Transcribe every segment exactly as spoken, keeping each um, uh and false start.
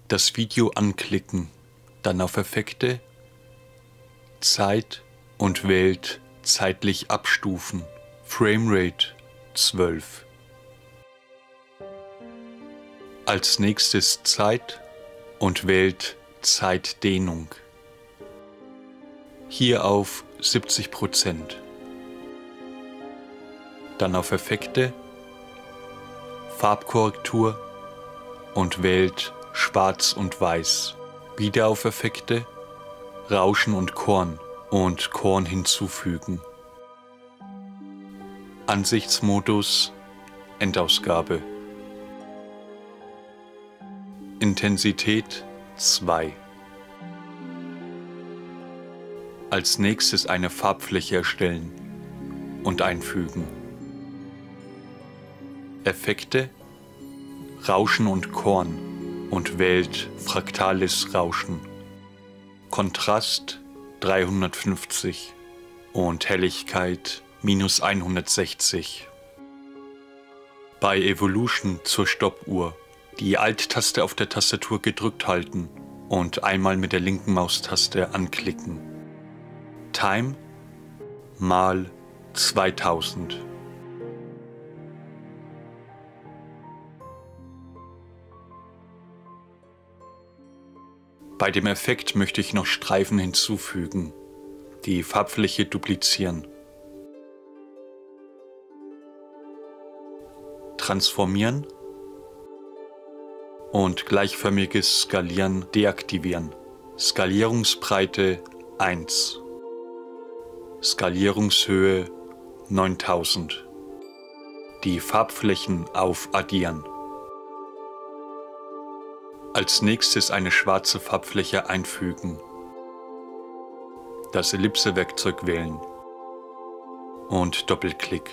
Das Video anklicken, dann auf Effekte, Zeit und wählt zeitlich abstufen, Framerate zwölf. Als nächstes Zeit und wählt Zeitdehnung. Hier auf siebzig Prozent. Dann auf Effekte, Farbkorrektur und wählt Schwarz und Weiß. Wieder auf Effekte, Rauschen und Korn und Korn hinzufügen. Ansichtsmodus, Endausgabe. Intensität zwei. Als nächstes eine Farbfläche erstellen und einfügen. Effekte, Rauschen und Korn und wählt fraktales Rauschen. Kontrast dreihundertfünfzig und Helligkeit minus hundertsechzig. Bei Evolution zur Stoppuhr die Alt-Taste auf der Tastatur gedrückt halten und einmal mit der linken Maustaste anklicken. Time mal zweitausend. Bei dem Effekt möchte ich noch Streifen hinzufügen, die Farbfläche duplizieren. Transformieren und gleichförmiges Skalieren deaktivieren. Skalierungsbreite eins. Skalierungshöhe neuntausend. Die Farbflächen auf Addieren. Als nächstes eine schwarze Farbfläche einfügen. Das Ellipse-Werkzeug wählen. Und Doppelklick.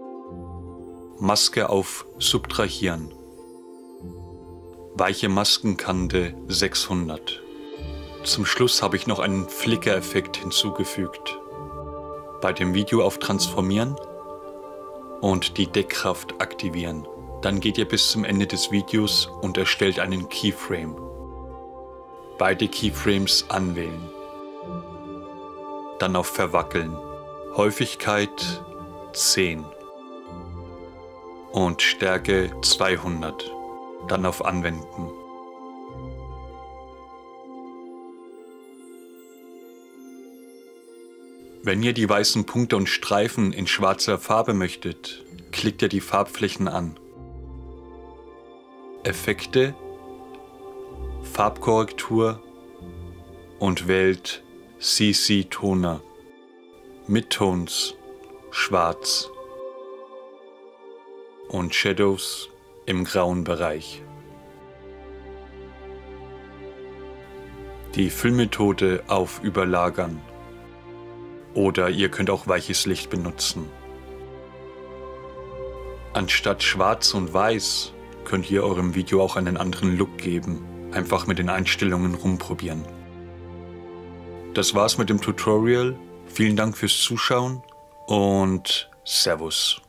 Maske auf Subtrahieren. Weiche Maskenkante sechshundert. Zum Schluss habe ich noch einen Flicker-Effekt hinzugefügt. Bei dem Video auf Transformieren und die Deckkraft aktivieren. Dann geht ihr bis zum Ende des Videos und erstellt einen Keyframe. Beide Keyframes anwählen. Dann auf Verwackeln. Häufigkeit zehn. Und Stärke zweihundert. Dann auf Anwenden. Wenn ihr die weißen Punkte und Streifen in schwarzer Farbe möchtet, klickt ihr die Farbflächen an. Effekte, Farbkorrektur und wählt C C Toner. Midtones schwarz und Shadows im grauen Bereich. Die Füllmethode auf Überlagern. Oder ihr könnt auch weiches Licht benutzen. Anstatt schwarz und weiß könnt ihr eurem Video auch einen anderen Look geben. Einfach mit den Einstellungen rumprobieren. Das war's mit dem Tutorial. Vielen Dank fürs Zuschauen und Servus.